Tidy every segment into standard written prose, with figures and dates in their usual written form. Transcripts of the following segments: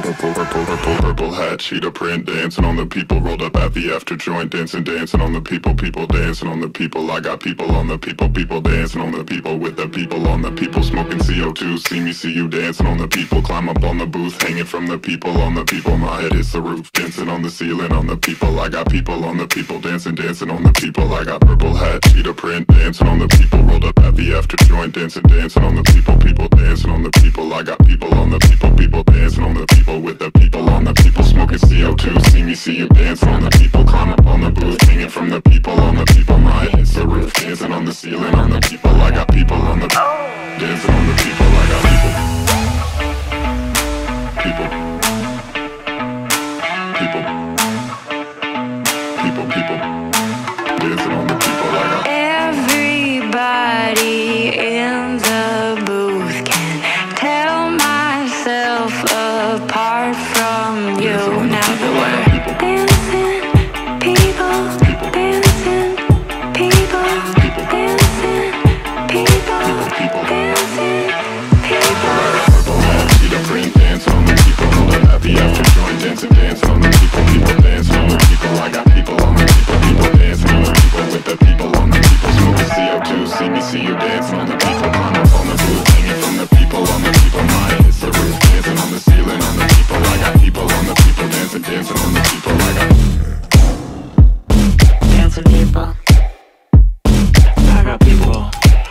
Purple hat, cheetah print, dancing on the people. Rolled up at the after joint, dancing on the people. People dancing on the people. I got people on the people. People dancing on the people with the people on the people. Smoking CO2, see me, see you dancing on the people. Climb up on the booth, hanging from the people on the people. My head is the roof, dancing on the ceiling on the people. I got people on the people, dancing on the people. I got purple hat, cheetah print, dancing on the people. Rolled up at the after joint, dancing on the people. People dancing on the people. I got people on the people. People dancing on the people with the people on the people. Smoking CO2, see me, see you dancing on the people. Climb up on the booth, hanging from the people on the people. My head is the roof, dancing on the ceiling on the people. I got people on the dancing on the people. I got people. People. People. People. People. Dancing on the people. I got everybody in the booth can tell myself apart from you. Now that we're dancing, people, dancing, people, dancing, people, dancing, people. purple hat, cheetah print, dancing on the people. Rolled up at the after joint, dancing on the people. People dancing on the people. I got people on the people. People dancing on the people with the people on the people. Smoking CO2, see me, see you dancing on the people. Climb up on the booth, hanging from the people on the people. My head is the roof, dancing on the ceiling on the people. I got people on the people, dancing on the people. I got dancing people. I got people.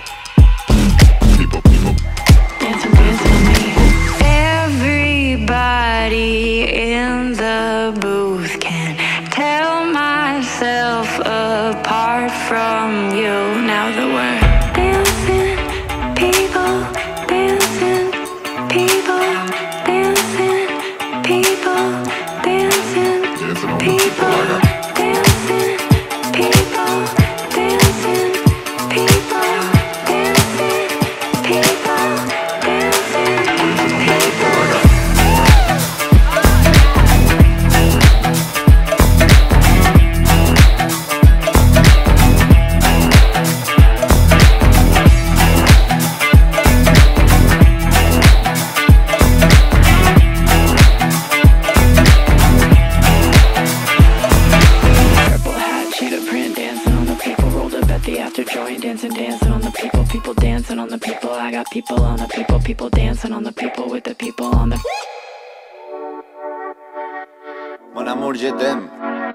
People. Dancing on me. Everybody in the booth can tell myself apart from you. Now that we're dancing, people, dancing, people, dancing, people, dancing, dancing on the people, people. I got dancing, people, dancing, people, dancing, people, dancing, people. Purple hat, cheetah print, dancing on the people. Rolled up at the after joint, dancing on the people. People dancing on the people. I got people on the people. People dancing on the people with the people on the. Mon amour, je t'aime.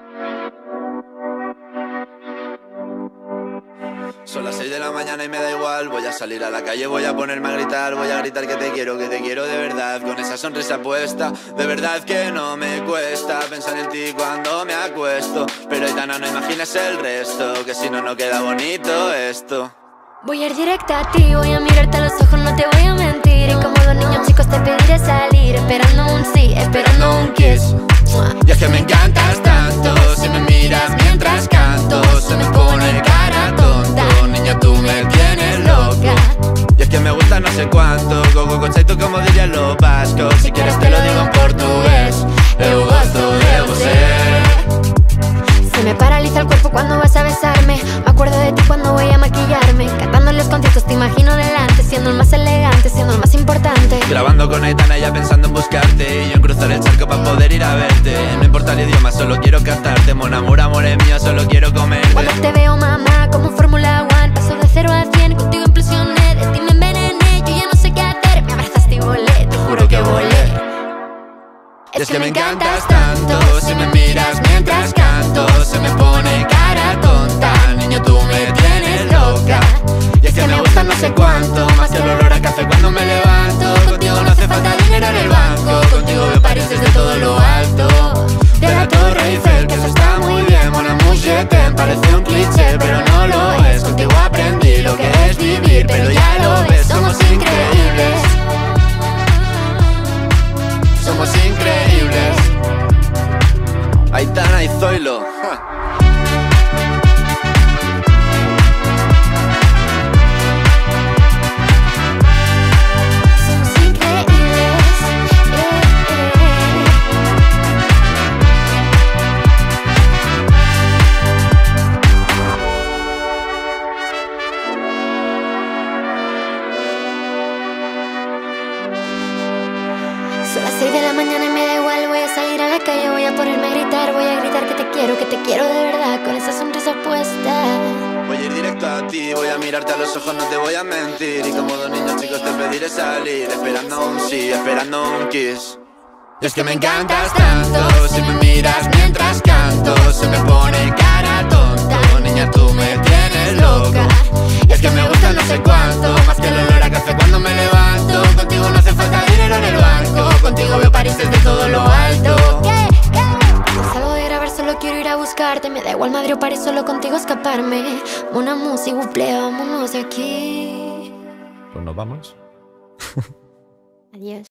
Son las 6 de la mañana y me da igual. Voy a salir a la calle, voy a ponerme a gritar. Voy a gritar que te quiero de verdad. Con esa sonrisa puesta, de verdad que no me cuesta pensar en ti cuando me acuesto. Pero Aitana, no imaginas el resto, que si no, no queda bonito esto. Voy a ir directa a ti, voy a mirarte a los ojos, no te voy a mentir. Y como dos niños chicos te pediré salir, esperando un sí, esperando un kiss. Y es que me encantas tanto, si me miras mientras canto, se me pone cara tonta. Niña, tú me tienes loca. Y es que me gusta no sé cuánto, go, tú como dirían los vascos. Si quieres te lo digo en portugués, eu gosto de você. Se me paraliza el cuerpo cuando vas a besarme. Me acuerdo de ti cuando voy a maquillarme. Cantando en los conciertos te imagino delante, siendo el más elegante, siendo el más importante. Grabando con Aitana ya pensando en buscarte, y yo en cruzar el charco para poder ir a verte. No importa el idioma, solo quiero cantarte. Mon amour, amor es mío, solo quiero comerte. Cuando te veo, mamá, como un Fórmula 1, paso de 0 a 100, contigo implosioné. De ti me envenené, yo ya no sé qué hacer. Me abrazaste y volé, te juro que volé. Es que me encantas tanto, si me miras mientras canto, se me pone cara tonta. Niño, tú me tienes loca. Y es que me gusta no sé cuánto, más que el olor a café cuando me levanto. Contigo no hace falta dinero en el banco, contigo veo París desde todo lo alto. De la Torre Eiffel, que eso está muy bien. Mon amour, je t'aime, parece un cliché, pero no lo es. Contigo aprendí lo que es vivir, pero ya lo ves, somos increíbles. Somos increíbles. Aitana y Zoilo. Somos increíbles. Son las 6 de la mañana y me da mirarte a los ojos no te voy a mentir. Y como dos niños chicos te pediré salir, esperando un sí, esperando un kiss. Y es que me encantas tanto, si me miras mientras canto, se me pone cara tonta. Niña, tú me tienes loca. Y es que me gusta no sé cuánto, más que el olor a café cuando me levanto. Contigo no hace falta dinero en el banco, contigo veo París desde todo lo alto. No salgo de grabar, solo quiero ir a buscarte. Me da igual Madrid o París, solo contigo escaparme. Una música, buple, vámonos de aquí. Pues nos vamos. Adiós.